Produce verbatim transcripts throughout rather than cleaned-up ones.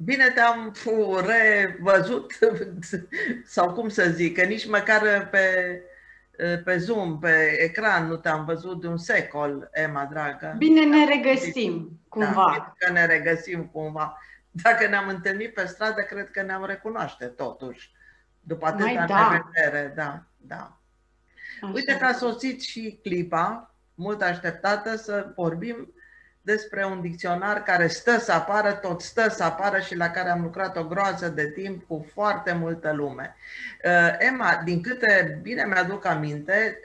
Bine te-am revăzut, sau cum să zic, că nici măcar pe, pe Zoom, pe ecran nu te-am văzut de un secol, Emma, dragă. Bine ne regăsim, Da, cumva. bine că ne regăsim cumva. Dacă ne-am întâlnit pe stradă, cred că ne-am recunoaște totuși. După atâta da. nevedere, da, da. Așa. Uite că a sosit și clipa, mult așteptată, să vorbim despre un dicționar care stă să apară, tot stă să apară și la care am lucrat o groază de timp cu foarte multă lume. Emma, din câte bine mi-aduc aminte,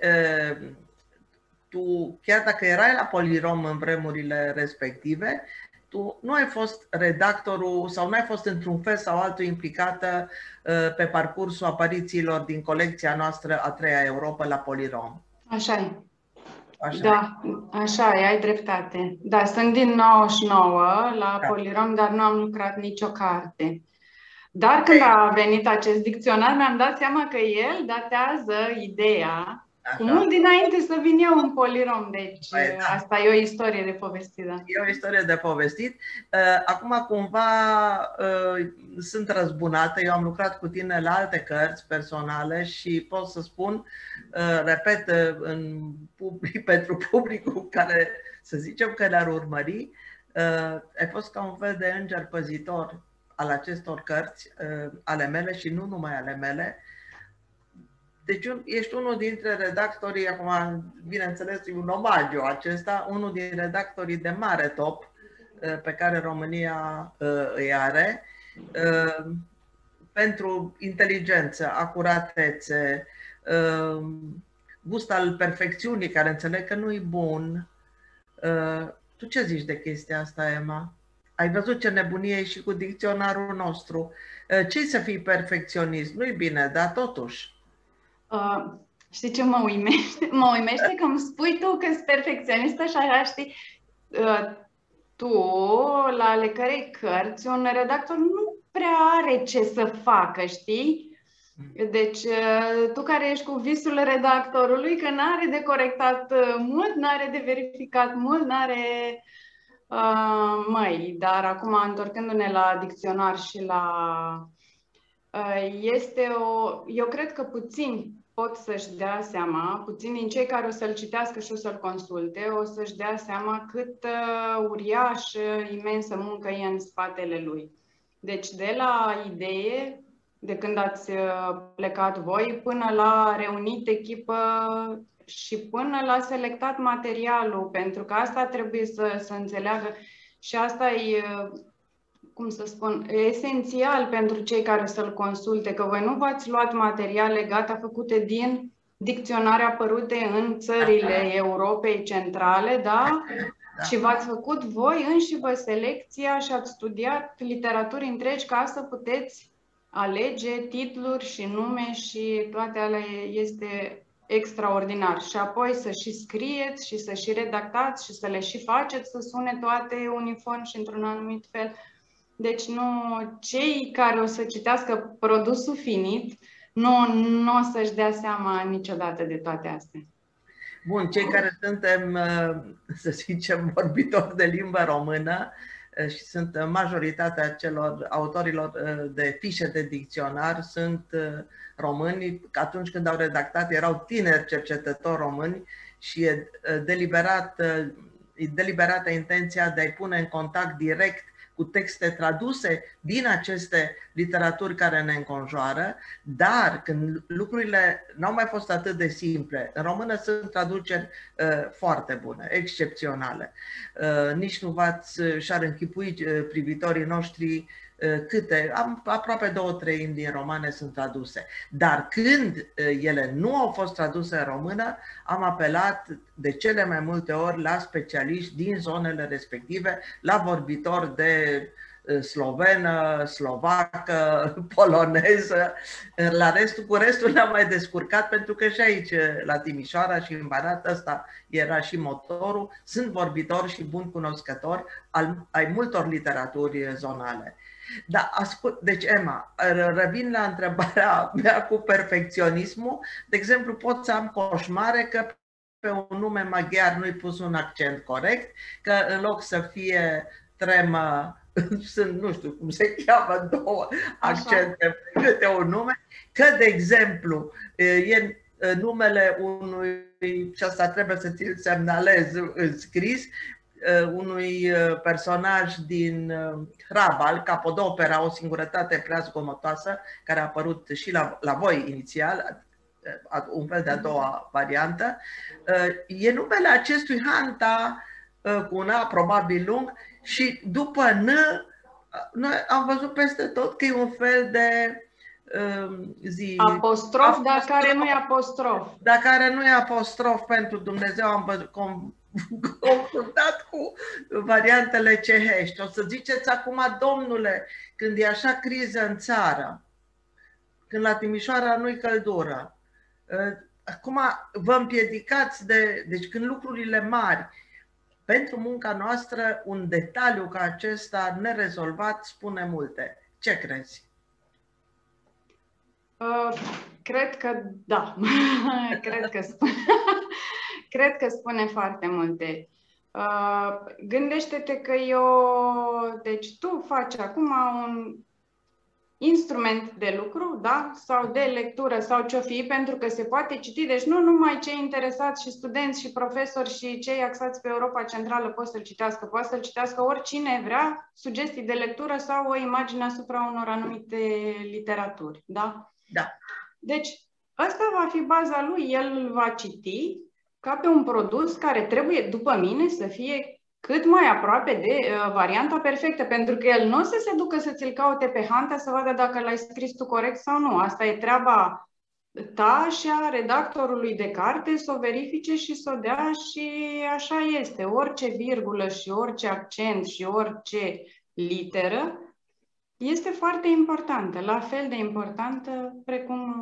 tu, chiar dacă erai la Polirom în vremurile respective, tu nu ai fost redactorul sau nu ai fost într-un fel sau altul implicată pe parcursul aparițiilor din colecția noastră a treia Europa la Polirom. Așa e. Așa. Da, așa e, ai dreptate. Da, sunt din nouăzeci și nouă la Da. Polirom, dar nu am lucrat nicio carte. Dar când a venit acest dicționar, mi-am dat seama că el datează ideea Așa. cu mult dinainte să vin eu în Polirom. Deci Păi, da. asta e o istorie de povestit. Da. E o istorie de povestit. Acum cumva sunt răzbunată. Eu am lucrat cu tine la alte cărți personale și pot să spun, repet, în public, pentru publicul care, să zicem că le-ar urmări, ai fost ca un fel de înger păzitor al acestor cărți, ale mele și nu numai ale mele. Deci ești unul dintre redactorii, acum bineînțeles e un omagiu acesta, unul din redactorii de mare top pe care România îi are, pentru inteligență, acuratețe, gust al perfecțiunii, care înțeleg că nu e bun. Tu ce zici de chestia asta, Emma? Ai văzut ce nebunie e și cu dicționarul nostru. Ce-i să fii perfecționist? Nu-i bine, dar totuși. Uh, știi ce mă uimește? Mă uimește că îmi spui tu că ești perfecționistă și așa, știi, uh, tu, la ale cărei cărți, un redactor nu prea are ce să facă, știi? Deci, uh, tu care ești cu visul redactorului, că n-are de corectat mult, n-are de verificat mult, n-are... Uh, măi, dar acum, întorcându-ne la dicționar și la... Uh, este o... Eu cred că puțini pot să-și dea seama, puțin din cei care o să-l citească și o să-l consulte, o să-și dea seama cât uh, uriașă, imensă muncă e în spatele lui. Deci de la idee, de când ați uh, plecat voi, până la reunit echipă și până la selectat materialul, pentru că asta trebuie să, să înțeleagă și asta e... Uh, cum să spun, e esențial pentru cei care o să-l consulte, că voi nu v-ați luat materiale gata făcute din dicționare apărute în țările Europei centrale, da? Da. Și v-ați făcut voi înși vă selecția și ați studiat literaturi întregi ca să puteți alege titluri și nume și toate alea este extraordinar. Și apoi să și scrieți și să și redactați și să le și faceți să sune toate uniform și într-un anumit fel. Deci nu, cei care o să citească produsul finit nu, nu o să-și dea seama niciodată de toate astea. Bun, cei care suntem, să zicem, vorbitori de limbă română și sunt majoritatea celor autorilor de fișe de dicționar sunt români. Atunci când au redactat erau tineri cercetători români și e deliberat, e deliberată intenția de a-i pune în contact direct cu texte traduse din aceste literaturi care ne înconjoară, dar când lucrurile n-au mai fost atât de simple, în română sunt traduceri uh, foarte bune, excepționale. Uh, nici nu v-ați și-ar închipui uh, privitorii noștri uh, câte, am, aproape două treimi din romane sunt traduse. Dar când uh, ele nu au fost traduse în română, am apelat de cele mai multe ori la specialiști din zonele respective, la vorbitori de slovenă, slovacă, poloneză, la restul, cu restul ne-am mai descurcat, pentru că și aici, la Timișoara și în Banat, ăsta era și motorul, sunt vorbitori și buni cunoscători al, ai multor literaturi zonale. Da, ascult, deci Emma, revin la întrebarea mea cu perfecționismul. De exemplu, pot să am coșmare că pe un nume maghiar nu-i pus un accent corect, că în loc să fie Tremă sunt, nu știu cum se cheamă, două accente, câte un nume, că, de exemplu, e numele unui, și asta trebuie să ți-l semnalez în scris, unui personaj din Hrabal, capodopera, o singurătate prea zgomotoasă, care a apărut și la, la voi inițial, un fel de-a doua variantă. E numele acestui Hanta, cu un A probabil lung, și după N, noi am văzut peste tot că e un fel de zi... Apostrof, apostrof, dar care nu e apostrof. Dar care nu e apostrof pentru Dumnezeu, am văzut, com, confruntat cu variantele cehești. O să ziceți acum, domnule, când e așa criză în țară, când la Timișoara nu-i căldură, acum vă împiedicați de... Deci când lucrurile mari, pentru munca noastră, un detaliu ca acesta nerezolvat spune multe. Ce crezi? Uh, cred că da. cred, că spune, cred că spune foarte multe. Uh, gândește-te că eu... Deci tu faci acum un instrument de lucru, da? Sau de lectură sau ce-o fi, pentru că se poate citi. Deci nu numai cei interesați și studenți și profesori și cei axați pe Europa Centrală pot să-l citească. Poate să-l citească oricine vrea, sugestii de lectură sau o imagine asupra unor anumite literaturi, da? Da. Deci, asta va fi baza lui. El îl va citi ca pe un produs care trebuie, după mine, să fie cât mai aproape de uh, varianta perfectă, pentru că el nu o să se ducă să ți-l caute pe Hanta să vadă dacă l-ai scris tu corect sau nu. Asta e treaba ta și a redactorului de carte, să o verifice și să o dea și așa este. Orice virgulă și orice accent și orice literă este foarte importantă, la fel de importantă precum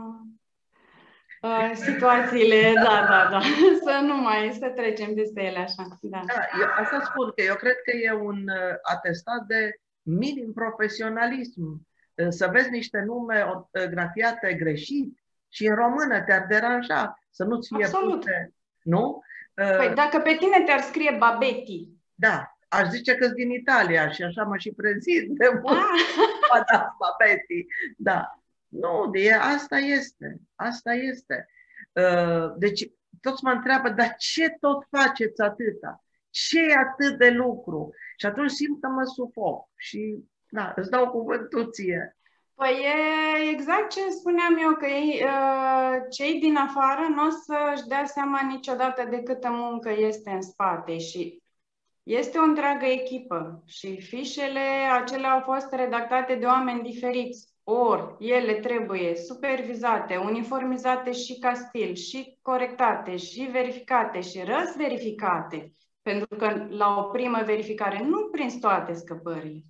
uh, situațiile, da, da, da, să nu mai, să trecem peste ele așa. Da. Da, eu asta spun, că eu cred că e un atestat de minim profesionalism. Să vezi niște nume ortografiate greșit și în română te-ar deranja, să nu-ți fie puse, nu? Păi dacă pe tine te-ar scrie Babetti. Da. Aș zice că-s din Italia și așa mă și prezint de mult. Ah. Babetti. Da. Nu, de asta este. Asta este. Deci toți mă întreabă, dar ce tot faceți atâta? Ce e atât de lucru? Și atunci simt că mă sufoc și da, îți dau cuvântul ție. Păi e exact ce spuneam eu, că ei, cei din afară nu o să-și dea seama niciodată de câtă muncă este în spate și este o întreagă echipă și fișele acelea au fost redactate de oameni diferiți. Ori ele trebuie supervizate, uniformizate și ca stil, și corectate, și verificate, și răsverificate. Pentru că la o primă verificare nu prins toate scăpările.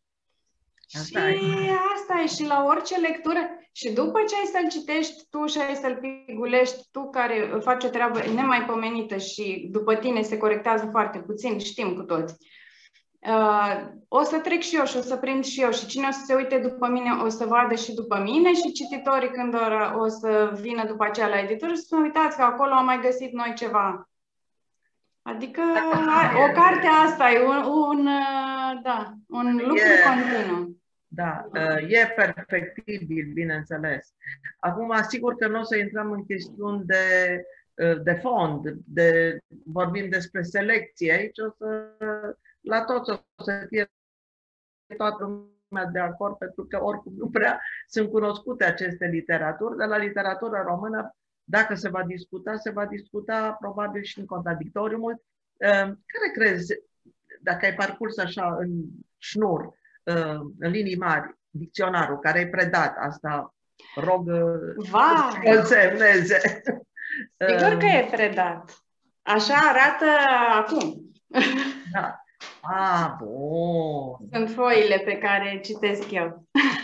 Asta și e. asta e. Și la orice lectură. Și după ce ai să-l citești tu și ai să-l pigulești tu, care faci o treabă nemaipomenită și după tine se corectează foarte puțin, știm cu toți. Uh, o să trec și eu și o să prind și eu și cine o să se uite după mine o să vadă și după mine și cititorii când o, o să vină după aceea la editură și să uitați că acolo am mai găsit noi ceva. Adică o carte asta e un, un, da, un lucru e, continuu. Da, e perfectibil, bineînțeles. Acum, sigur că nu o să intrăm în chestiuni de, de fond, de, vorbim despre selecție aici, o să, la toți o să fie toată lumea de acord, pentru că oricum nu prea sunt cunoscute aceste literaturi, dar la literatura română, dacă se va discuta, se va discuta probabil și în contradictoriumul. Care crezi, dacă ai parcurs așa în șnur, în linii mari, dicționarul care ai predat, asta rog să însemneze. Sigur că e predat. Așa arată acum. Da. Ah, bun. Sunt foile pe care citesc eu.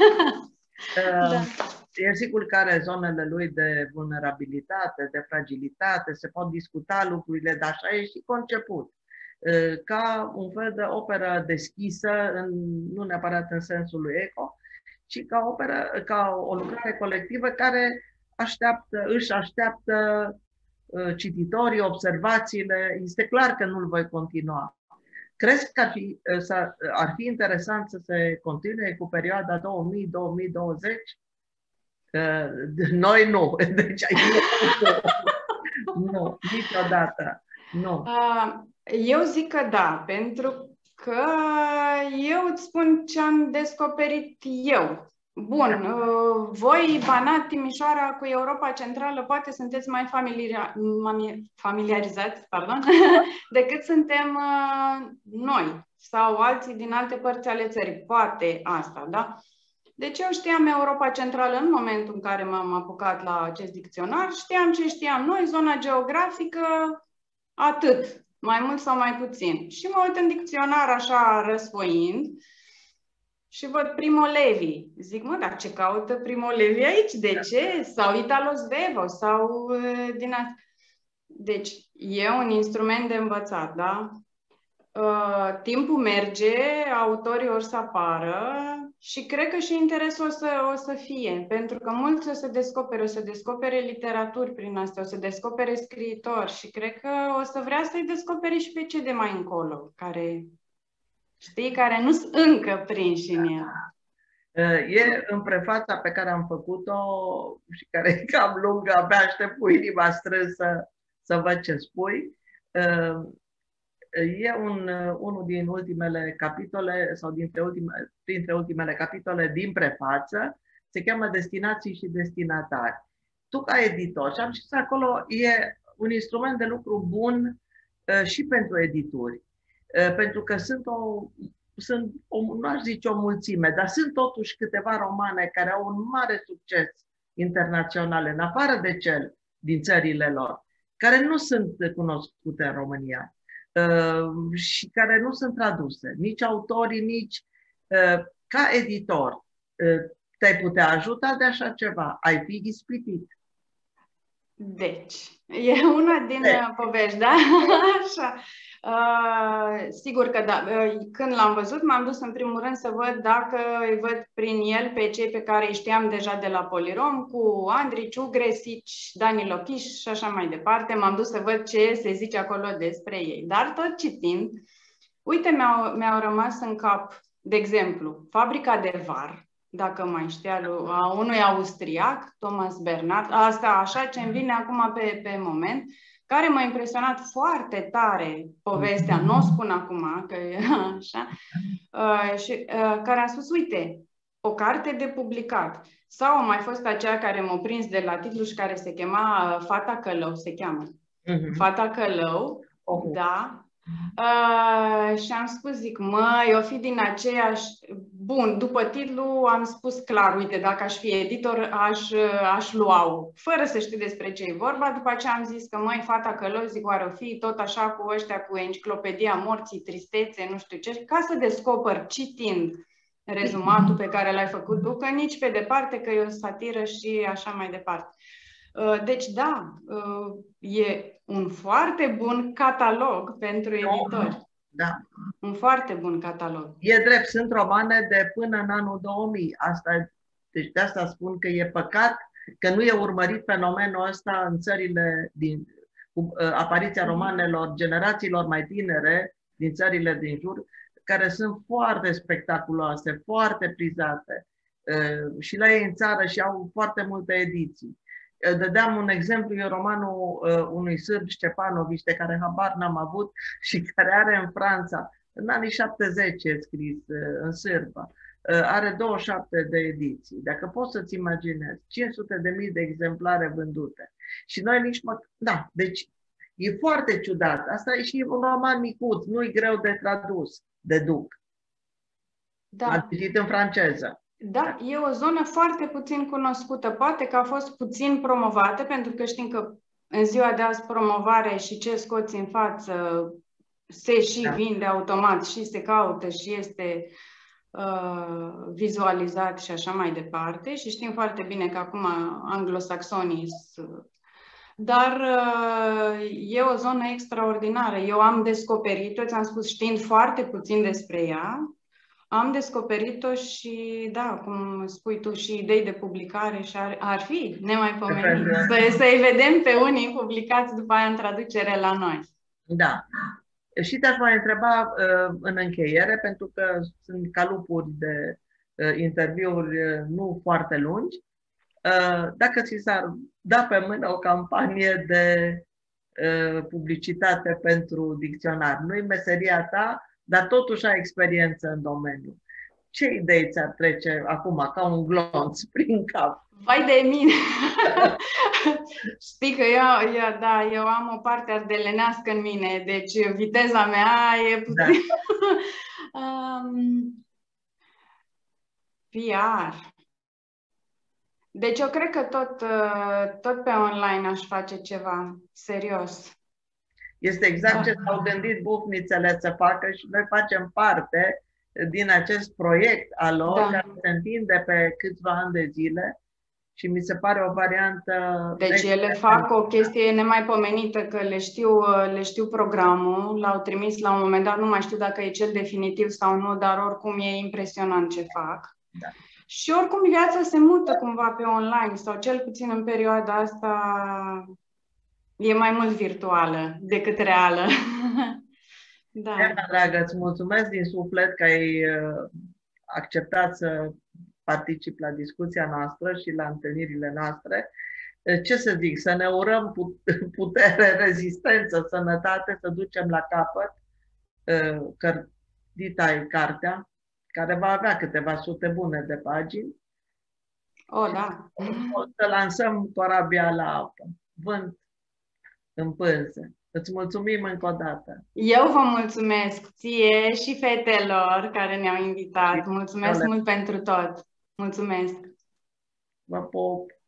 Da. E sigur că are zonele lui de vulnerabilitate, de fragilitate, se pot discuta lucrurile, dar așa e și conceput. Ca un fel de operă deschisă, în, nu neapărat în sensul lui Eco, ci ca, operă, ca o lucrare colectivă care așteaptă, își așteaptă cititorii, observațiile. Este clar că nu-l voi continua. crezi că ar fi, să, ar fi interesant să se continue cu perioada două mii - două mii douăzeci? Noi nu. Deci, nu, nu, niciodată. Nu. Eu zic că da, pentru că eu îți spun ce am descoperit eu. Bun, voi, Banat, Timișoara, cu Europa Centrală, poate sunteți mai familiari, familiarizați pardon, decât suntem noi sau alții din alte părți ale țării. Poate asta, da? Deci eu știam Europa Centrală în momentul în care m-am apucat la acest dicționar, știam ce știam noi, zona geografică, atât, mai mult sau mai puțin. Și mă uit în dicționar așa răsfoind și văd Primo Levi. Zic, mă, dar ce caută Primo Levi aici? De ce? Sau Italo Svevo? Sau uh, din asta. Deci, e un instrument de învățat, da? Uh, timpul merge, autorii or să apară și cred că și interesul o să, o să fie, pentru că mulți o să descopere, o să descopere literaturi prin asta, o să descopere scriitori și cred că o să vrea să-i descopere și pe cei de mai încolo, care, știi, care nu sunt încă prinși în el. E în prefața pe care am făcut-o și care e cam lungă, abia aștept cu inima strânsă să văd ce spui. E un, unul din ultimele capitole, sau dintre ultime, printre ultimele capitole din prefață, se cheamă Destinații și destinatari. Tu, ca editor, și am zis acolo, e un instrument de lucru bun uh, și pentru edituri, uh, pentru că sunt o, sunt o, nu aș zice o mulțime, dar sunt totuși câteva romane care au un mare succes internațional, în afară de cel din țările lor, care nu sunt cunoscute în România. Uh, și care nu sunt traduse, nici autorii, nici uh, ca editor. Uh, te-ai putea ajuta de așa ceva? Ai fi ispitit? Deci, e una din de. povești, da? Așa. Uh, sigur că da. Uh, când l-am văzut, m-am dus în primul rând să văd dacă îi văd prin el pe cei pe care îi știam deja de la Polirom, cu Andrici, Ugresici, Dani Lochiș și așa mai departe. M-am dus să văd ce se zice acolo despre ei. Dar tot citind, uite, mi-au, mi-au rămas în cap, de exemplu, Fabrica de var, dacă mai știa, a unui austriac, Thomas Bernhard, asta așa ce-mi vine acum pe, pe moment, care m-a impresionat foarte tare povestea, nu o spun acum, că e așa, uh, și uh, care a spus, uite, o carte de publicat. Sau a mai fost aceea care m-a prins de la titlu și care se chema uh, Fata Călău, se cheamă. Uh-huh. Fata Călău, uh-huh. Da. Uh, și am spus, zic, măi, o fi din aceeași... Bun, după titlu am spus clar, uite, dacă aș fi editor, aș, aș lua-o, fără să știu despre ce e vorba. După aceea am zis că, măi, Fata Călău, zic, oare o fi tot așa cu ăștia, cu Enciclopedia Morții, tristețe, nu știu ce, ca să descoper, citind rezumatul pe care l-ai făcut tu, că nici pe departe, că e o satiră și așa mai departe. Deci, da, e un foarte bun catalog pentru editori. Da. Un foarte bun catalog. E drept, sunt romane de până în anul două mii. Asta, deci de asta spun că e păcat că nu e urmărit fenomenul ăsta în țările din cu apariția romanelor generațiilor mai tinere din țările din jur, care sunt foarte spectaculoase, foarte prizate și la ei în țară și au foarte multe ediții. Dădeam un exemplu, e romanul uh, unui sârb, Ștepanovici, de care habar n-am avut și care are în Franța, în anii șaptezeci e scris uh, în sârbă, uh, are douăzeci și șapte de ediții. Dacă poți să-ți imaginezi, cinci sute de mii de exemplare vândute. Și noi nici mă... Da, deci e foarte ciudat. Asta e și un roman micuț, nu-i greu de tradus, deduc. Da. Am citit în franceză. Da, e o zonă foarte puțin cunoscută. Poate că a fost puțin promovată, pentru că știm că în ziua de azi promovare și ce scoți în față se și da. vinde automat și se caută și este uh, vizualizat și așa mai departe. Și știm foarte bine că acum anglosaxonii sunt... Dar uh, e o zonă extraordinară. Eu am descoperit-o, ți-am spus, știind foarte puțin despre ea, am descoperit-o și, da, cum spui tu, și idei de publicare și ar, ar fi nemaipomenit. Să, să-i vedem pe unii publicați după aia în traducere la noi. Da. Și te-aș mai întreba în încheiere, pentru că sunt calupuri de interviuri nu foarte lungi, dacă ți s-ar da pe mână o campanie de publicitate pentru dicționar. Nu-i meseria ta, dar totuși ai experiență în domeniu. Ce idei ți-ar trece acum, ca un glonț, prin cap? Vai de mine! Știi că eu, eu, da, eu am o parte ardelenească în mine, deci viteza mea e puțin... Da. um, P R. Deci eu cred că tot, tot pe online aș face ceva serios. Este exact ce s-au gândit bufnițele să facă și noi facem parte din acest proiect al lor, da, care se întinde pe câțiva ani de zile și mi se pare o variantă... Deci ele fac o chestie nemaipomenită, că le știu, le știu programul, l-au trimis la un moment dat, nu mai știu dacă e cel definitiv sau nu, dar oricum e impresionant ce fac. Da. Și oricum viața se mută cumva pe online, sau cel puțin în perioada asta e mai mult virtuală decât reală. Da. Diana, dragă, îți mulțumesc din suflet că ai acceptat să participi la discuția noastră și la întâlnirile noastre. Ce să zic, să ne urăm putere, rezistență, sănătate, să ducem la capăt Cărtita-i cartea, care va avea câteva sute bune de pagini. O, da. O să lansăm corabia la apă. Vânt în pânze. Îți mulțumim încă o dată. Eu vă mulțumesc ție și fetelor care ne-au invitat. Mulțumesc mult pentru tot. Mulțumesc. Vă pop.